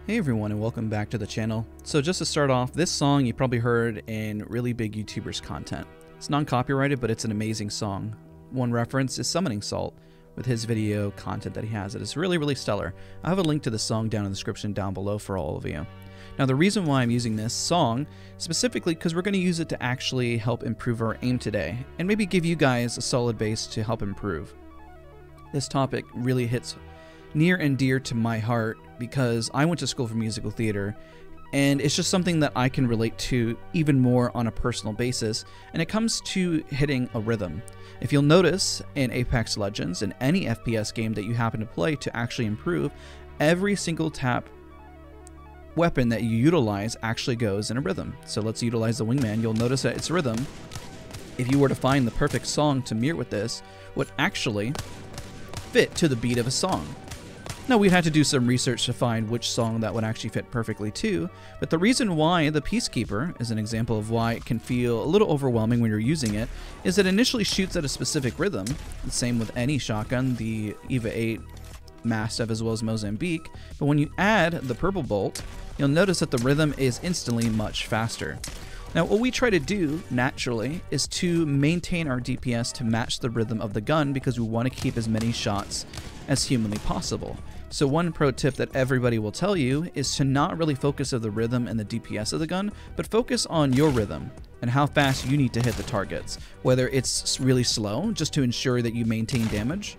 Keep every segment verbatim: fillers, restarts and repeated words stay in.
Hey everyone, and welcome back to the channel. So just to start off, this song you probably heard in really big YouTubers content. It's non-copyrighted, but it's an amazing song. One reference is Summoning Salt with his video content that he has. It is really, really stellar. I have a link to the song down in the description down below for all of you. Now the reason why I'm using this song, specifically because we're going to use it to actually help improve our aim today, and maybe give you guys a solid base to help improve. This topic really hits near and dear to my heart because I went to school for musical theater, and it's just something that I can relate to even more on a personal basis, and it comes to hitting a rhythm. If you'll notice in Apex Legends, in any F P S game that you happen to play to actually improve, every single tap weapon that you utilize actually goes in a rhythm. So let's utilize the wingman. You'll notice that its rhythm, if you were to find the perfect song to mirror with this, would actually fit to the beat of a song. Now, we'd have to do some research to find which song that would actually fit perfectly too, but the reason why the Peacekeeper is an example of why it can feel a little overwhelming when you're using it is that it initially shoots at a specific rhythm, the same with any shotgun, the EVA eight, Mastiff, as well as Mozambique, but when you add the Purple Bolt, you'll notice that the rhythm is instantly much faster. Now, what we try to do, naturally, is to maintain our D P S to match the rhythm of the gun because we want to keep as many shots as humanly possible. So one pro tip that everybody will tell you is to not really focus on the rhythm and the D P S of the gun, but focus on your rhythm and how fast you need to hit the targets. Whether it's really slow, just to ensure that you maintain damage,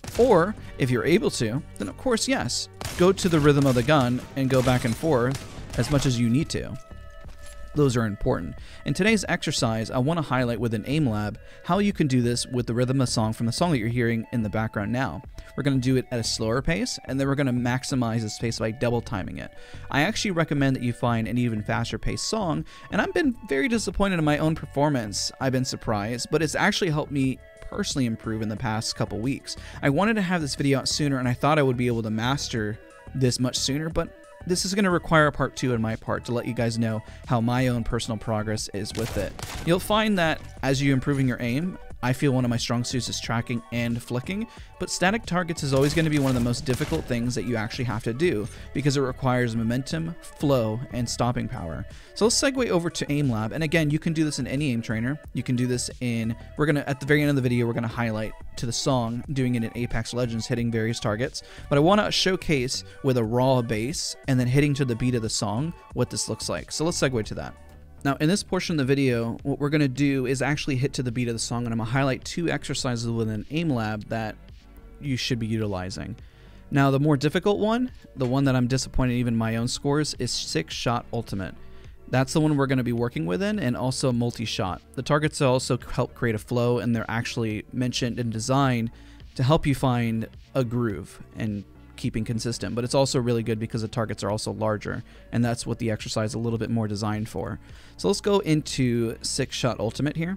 or if you're able to, then of course, yes, go to the rhythm of the gun and go back and forth as much as you need to. Those are important. In today's exercise, I want to highlight with an aim lab how you can do this with the rhythm of the song from the song that you're hearing in the background now. We're going to do it at a slower pace, and then we're going to maximize this pace by double timing it. I actually recommend that you find an even faster paced song, and I've been very disappointed in my own performance. I've been surprised, but it's actually helped me personally improve in the past couple weeks. I wanted to have this video out sooner, and I thought I would be able to master this much sooner, but this is going to require a part two on my part to let you guys know how my own personal progress is with it. You'll find that as you're improving your aim, I feel one of my strong suits is tracking and flicking, but static targets is always going to be one of the most difficult things that you actually have to do because it requires momentum, flow, and stopping power. So let's segue over to aim lab, and again, you can do this in any aim trainer. You can do this in, we're going to, at the very end of the video, we're going to highlight to the song, doing it in Apex Legends, hitting various targets, but I want to showcase with a raw bass and then hitting to the beat of the song what this looks like. So let's segue to that. Now, in this portion of the video, what we're going to do is actually hit to the beat of the song, and I'm going to highlight two exercises within aim lab that you should be utilizing. Now, the more difficult one, the one that I'm disappointed even in my own scores, is Six-Shot Ultimate. That's the one we're going to be working within, and also Multishot. The targets also help create a flow, and they're actually mentioned and designed to help you find a groove and keeping consistent, but it's also really good because the targets are also larger, and that's what the exercise is a little bit more designed for. So let's go into Six-Shot Ultimate here,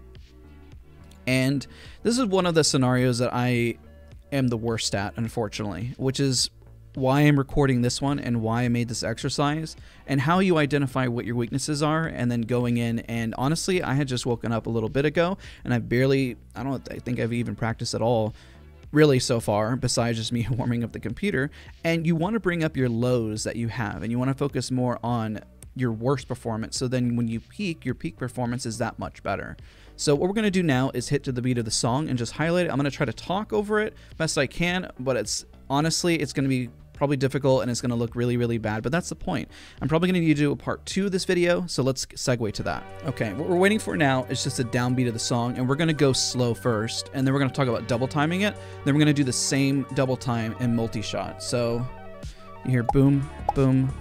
and this is one of the scenarios that I am the worst at, unfortunately, which is why I'm recording this one and why I made this exercise, and how you identify what your weaknesses are, and then going in. And honestly, I had just woken up a little bit ago, and I barely, I don't I think I've even practiced at all really so far, besides just me warming up the computer. And you want to bring up your lows that you have, and you want to focus more on your worst performance, so then when you peak, your peak performance is that much better. So what we're going to do now is hit to the beat of the song and just highlight it. I'm going to try to talk over it best I can, but it's honestly, it's going to be probably difficult and it's going to look really, really bad, but that's the point. I'm probably going to need to do a part two of this video, so let's segue to that. Okay, what we're waiting for now is just a downbeat of the song, and we're going to go slow first, and then we're going to talk about double timing it. Then we're going to do the same double time in Multishot. So you hear boom, boom.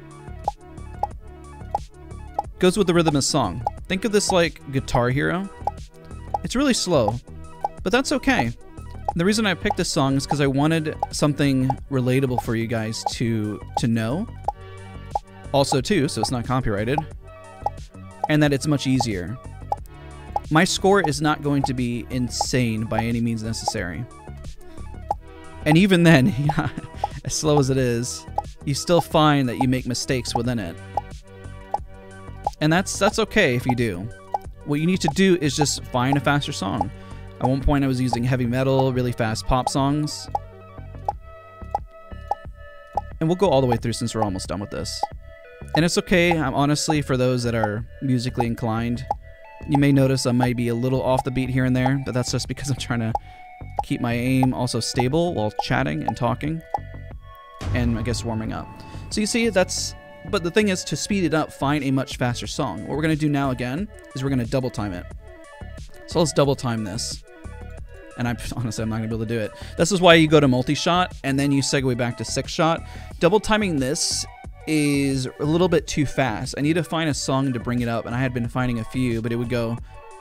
Goes with the rhythm of the song. Think of this like Guitar Hero. It's really slow, but that's okay. The reason I picked this song is because I wanted something relatable for you guys to to know. Also too, so it's not copyrighted, and that it's much easier. My score is not going to be insane by any means necessary. And even then, yeah, as slow as it is, you still find that you make mistakes within it. And that's that's okay if you do. What you need to do is just find a faster song. At one point I was using heavy metal, really fast pop songs. And we'll go all the way through since we're almost done with this. And it's okay, I'm honestly, for those that are musically inclined, you may notice I might be a little off the beat here and there, but that's just because I'm trying to keep my aim also stable while chatting and talking, and I guess warming up. So you see, that's, but the thing is, to speed it up, find a much faster song. What we're going to do now again is we're going to double time it. So let's double time this. And I'm honestly, I'm not going to be able to do it. This is why you go to multi-shot, and then you segue back to six-shot. Double timing this is a little bit too fast. I need to find a song to bring it up, and I had been finding a few, but it would go...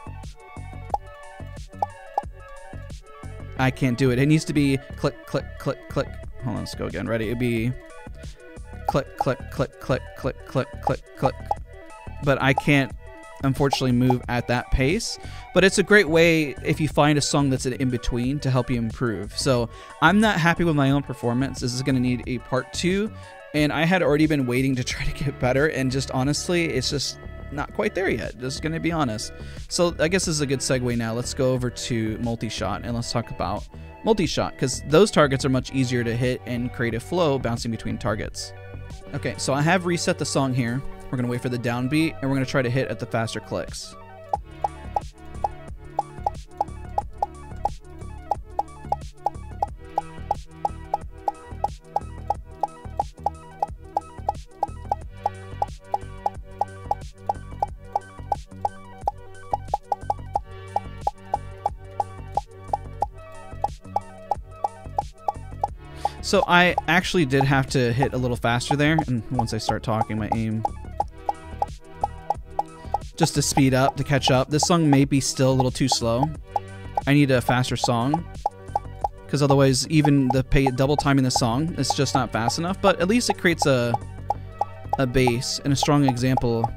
I can't do it. It needs to be click, click, click, click. Hold on, let's go again. Ready? It'd be click, click, click, click, click, click, click, click. But I can't, unfortunately, move at that pace. But it's a great way if you find a song that's an in-between to help you improve. So I'm not happy with my own performance. This is going to need a part two. And I had already been waiting to try to get better. And just honestly, it's just not quite there yet. Just going to be honest. So I guess this is a good segue now. Let's go over to multi-shot and let's talk about multi-shot, because those targets are much easier to hit and create a flow bouncing between targets. Okay, so I have reset the song here. We're going to wait for the downbeat, and we're going to try to hit at the faster clicks. So I actually did have to hit a little faster there, and once I start talking, my aim, just to speed up, to catch up. This song may be still a little too slow. I need a faster song, because otherwise even the pay, double timing the song is just not fast enough, but at least it creates a, a base and a strong example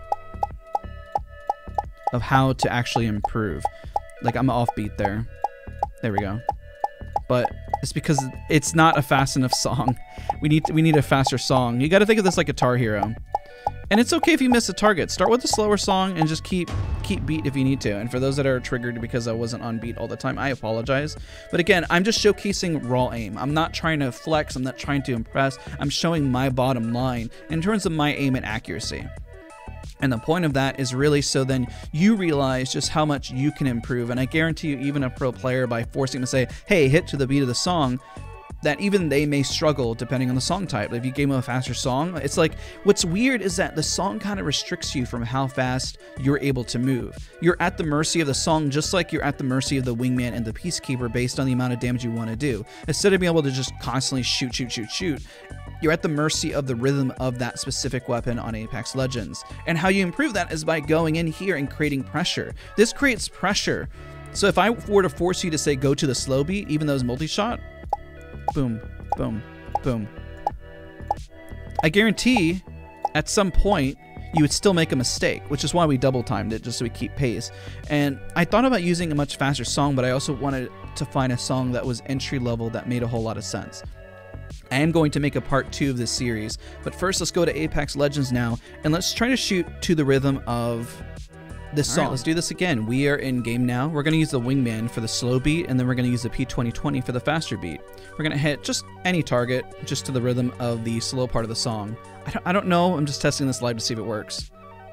of how to actually improve. Like, I'm offbeat there. There we go. But it's because it's not a fast enough song. We need we need a faster song. You got to think of this like Guitar Hero. And it's okay if you miss a target. Start with a slower song and just keep keep beat if you need to. And for those that are triggered because I wasn't on beat all the time, I apologize. But again, I'm just showcasing raw aim. I'm not trying to flex. I'm not trying to impress. I'm showing my bottom line in terms of my aim and accuracy. And the point of that is really so then you realize just how much you can improve. And I guarantee you, even a pro player, by forcing them to say, hey, hit to the beat of the song, that even they may struggle depending on the song type. If you gave them a faster song, it's like, what's weird is that the song kind of restricts you from how fast you're able to move. You're at the mercy of the song, just like you're at the mercy of the wingman and the peacekeeper based on the amount of damage you want to do. Instead of being able to just constantly shoot, shoot, shoot, shoot, you're at the mercy of the rhythm of that specific weapon on Apex Legends. And how you improve that is by going in here and creating pressure. This creates pressure. So if I were to force you to say go to the slow beat, even though it's multi-shot, boom, boom, boom, I guarantee at some point you would still make a mistake, which is why we double timed it, just so we keep pace. And I thought about using a much faster song, but I also wanted to find a song that was entry level that made a whole lot of sense. I am going to make a part two of this series, but first let's go to Apex Legends now, and let's try to shoot to the rhythm of this song. All right, let's do this again. We are in game now. We're going to use the wingman for the slow beat, and then we're going to use the P twenty twenty for the faster beat. We're going to hit just any target, just to the rhythm of the slow part of the song. I don't, I don't know. I'm just testing this live to see if it works.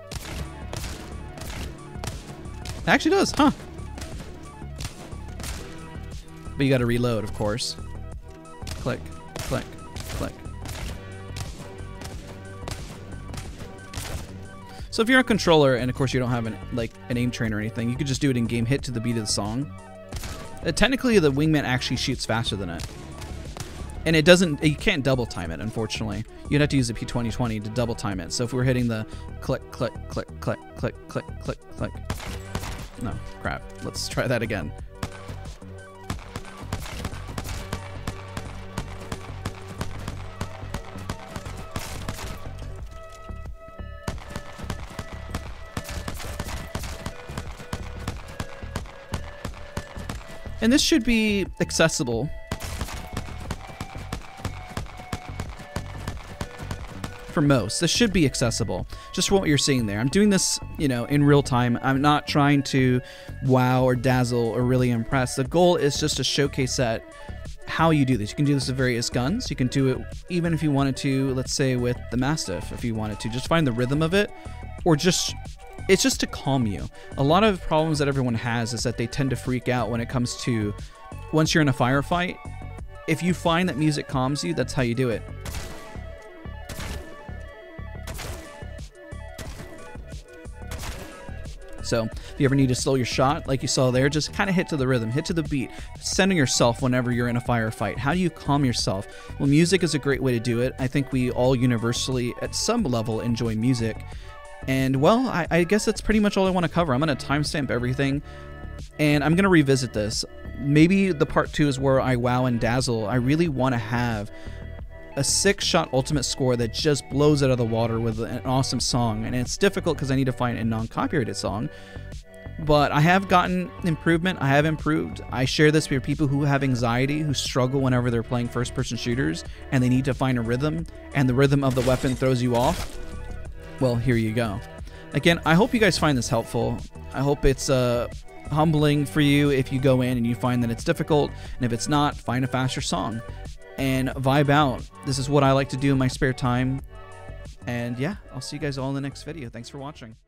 It actually does, huh? But you got to reload, of course. Click. Click, click. So if you're a controller and of course you don't have an like an aim train or anything, you could just do it in game, hit to the beat of the song. Uh, technically, the wingman actually shoots faster than it, and it doesn't. You can't double time it, unfortunately. You'd have to use the P twenty twenty to double time it. So if we're hitting the click, click, click, click, click, click, click, click. No, crap. Let's try that again. And this should be accessible for most. This should be accessible, just from what you're seeing there. I'm doing this, you know, in real time. I'm not trying to wow or dazzle or really impress. The goal is just to showcase that how you do this. You can do this with various guns. You can do it even if you wanted to, let's say with the Mastiff, if you wanted to. Just find the rhythm of it, or just, it's just to calm you. A lot of problems that everyone has is that they tend to freak out when it comes to, once you're in a firefight, if you find that music calms you, that's how you do it. So if you ever need to slow your shot, like you saw there, just kind of hit to the rhythm, hit to the beat, center yourself whenever you're in a firefight. How do you calm yourself? Well, music is a great way to do it. I think we all universally, at some level, enjoy music. And, well, I, I guess that's pretty much all I want to cover. I'm going to timestamp everything, and I'm going to revisit this. Maybe the part two is where I wow and dazzle. I really want to have a six-shot ultimate score that just blows it out of the water with an awesome song. And it's difficult because I need to find a non-copyrighted song. But I have gotten improvement. I have improved. I share this with people who have anxiety, who struggle whenever they're playing first-person shooters, and they need to find a rhythm, and the rhythm of the weapon throws you off. Well, here you go. Again, I hope you guys find this helpful. I hope it's uh, humbling for you if you go in and you find that it's difficult. And if it's not, find a faster song and vibe out. This is what I like to do in my spare time. And yeah, I'll see you guys all in the next video. Thanks for watching.